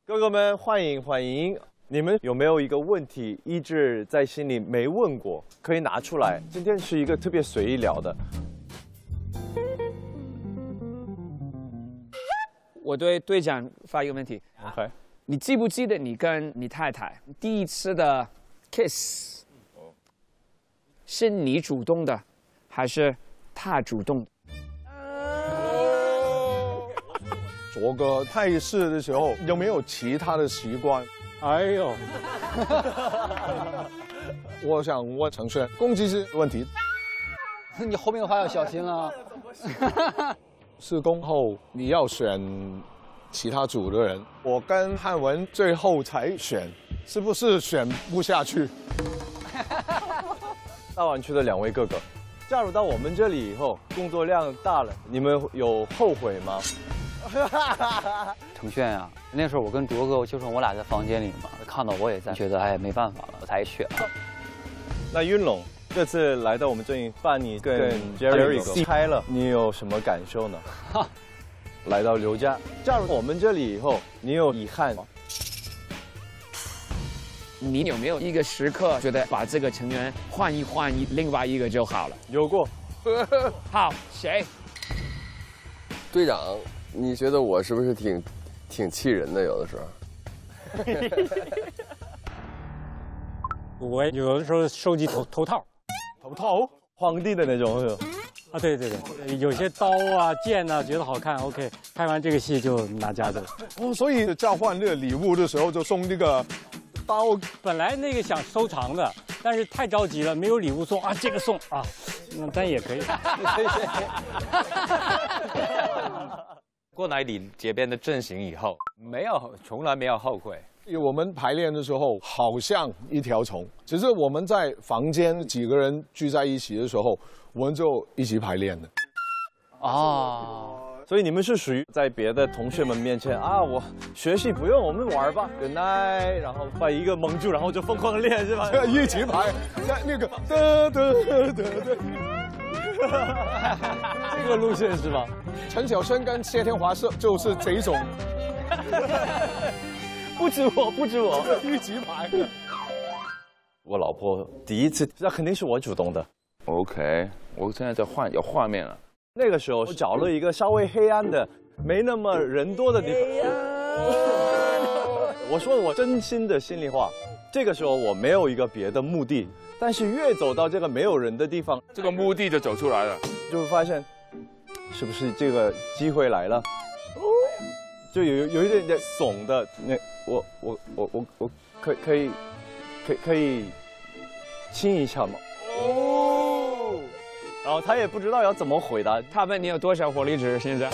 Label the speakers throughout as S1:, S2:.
S1: 哥哥们，欢迎欢迎！你们有没有一个问题一直在心里没问过，可以拿出来？今天是一个特别随意聊的。
S2: 我对队长发一个问题
S1: OK，
S2: 你记不记得你跟你太太第一次的 kiss 是你主动的，还是他主动？
S3: 卓哥泰式的时候有没有其他的习惯？
S4: 哎呦，
S3: 我想问程轩，攻击是问题，
S4: 你后面的话要小心了。
S3: 施工后你要选其他组的人，我跟汉文最后才选，是不是选不下去？
S1: 大湾区的2位哥哥，加入到我们这里以后，工作量大了，你们有后悔吗？
S5: 程炫呀，那时候我跟卓哥就是我俩在房间里嘛，看到我也在，觉得哎没办法了，我才选了。
S1: 那云龙这次来到我们这里，把你跟 Jerry 避开了，你有什么感受呢？来到刘家，加入我们这里以后，你有遗憾吗？
S2: 你有没有一个时刻觉得把这个成员换另外一个就好了？
S1: 有过。
S2: 好，谁？
S6: 队长，你觉得我是不是挺气人的？有的时候。
S4: 我有的时候收集头套，
S1: 头套，皇帝的那种。
S4: 啊，对对对，有些刀啊、剑啊，觉得好看 ，OK， 拍完这个戏就拿家走。
S3: 哦，所以交换这个礼物的时候就送这个刀。
S4: 本来那个想收藏的，但是太着急了，没有礼物送啊，这个送啊，但也可以。
S7: 过来你这边的阵型以后，从来没有后悔。
S3: 我们排练的时候好像一条虫，只是我们在房间几个人聚在一起的时候，我们就一起排练的。
S5: 哦，
S1: 所以你们是属于在别的同学们面前啊，我学习不用，我们玩吧 ，Good night， 然后把一个蒙住，然后就疯狂练是吧？
S3: 一起排，在那个
S1: 这个路线是吧？
S3: 陈小生跟谢天华就是这种。
S1: 不止我，
S3: 一起排。
S1: 我老婆第一次，那肯定是我主动的。
S7: OK， 我现在有画面了。
S1: 那个时候我找了一个稍微黑暗的、没那么人多的地方。我说我真心的心里话，这个时候我没有一个别的目的，但是越走到这个没有人的地方，
S7: 这个目的就走出来了，
S1: 就会发现，是不是这个机会来了？就有一点点怂的，那我可以亲一下吗？哦，然后他也不知道要怎么回答。
S2: 他问你有多少火力值现在？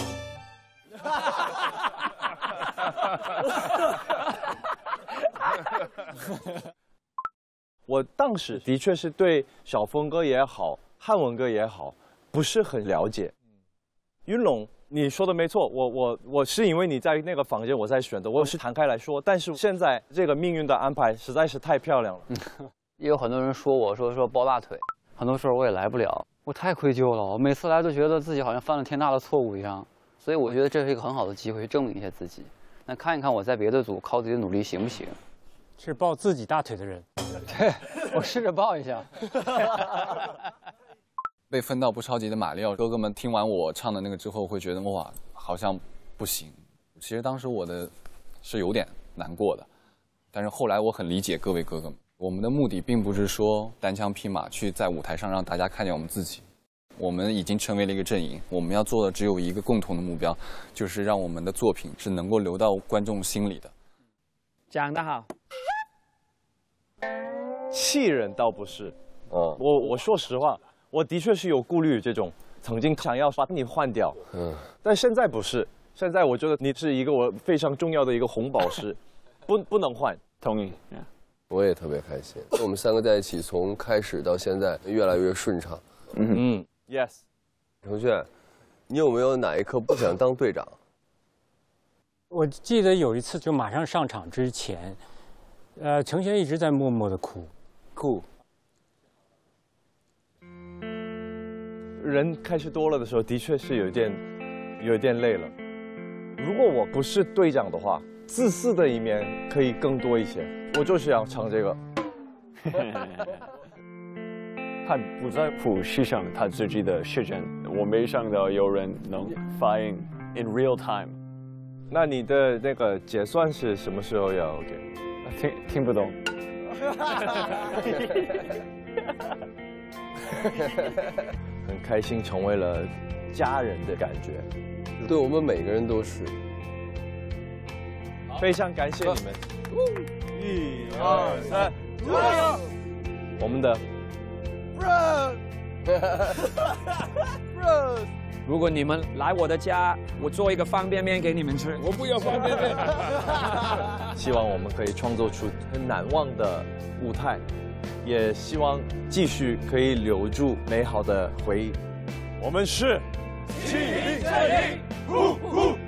S1: 我当时的确是对小峰哥也好，汉文哥也好，不是很了解。云龙。你说的没错，我是因为你在那个房间，我在选择，我是摊开来说。但是现在这个命运的安排实在是太漂亮了。
S5: 也有很多人说我说抱大腿，很多时候我也来不了，我太愧疚了。我每次来都觉得自己好像犯了天大的错误一样，所以我觉得这是一个很好的机会，证明一下自己。那看一看我在别的组靠自己的努力行不行？
S4: 是抱自己大腿的人。
S5: 对，我试着抱一下。
S8: 被分到不超级的马里奥，哥哥们听完我唱的那个之后，会觉得哇，好像不行。其实当时我是有点难过的，但是后来我很理解各位哥哥们。我们的目的并不是说单枪匹马去在舞台上让大家看见我们自己，我们已经成为了一个阵营，我们要做的只有一个共同的目标，就是让我们的作品是能够留到观众心里的。
S2: 讲得好。
S1: 气人倒不是，我说实话。我的确是有顾虑，这种曾经想要把你换掉，但现在不是。现在我觉得你是一个我非常重要的一个红宝石，不能换。
S7: 同意。
S6: 我也特别开心，我们3个在一起，从开始到现在越来越顺畅。
S1: Yes。
S6: 程炫，你有没有哪一刻不想当队长？
S4: 我记得有一次，就马上上场之前，程轩一直在默默的哭。
S1: 人开始多了的时候，的确是有点累了。如果我不是队长的话， 自私的一面可以更多一些。我就是要唱这个。
S9: 他不在乎牺牲他自己的时间，我没想到有人能反应 in real time。
S1: 那你的那个结算是什么时候要给？
S9: 听不懂。
S1: 很开心成为了家人的感觉。
S6: 对我们每个人都是。
S1: 非常感谢你们。1、2、3，我们的
S2: Bros， 如果你们来我的家，我做一个方便面给你们吃。
S3: 我不要方便面。
S1: 希望我们可以创作出很难忘的舞台，也希望继续可以留住美好的回忆。我们是
S3: 701，呼呼。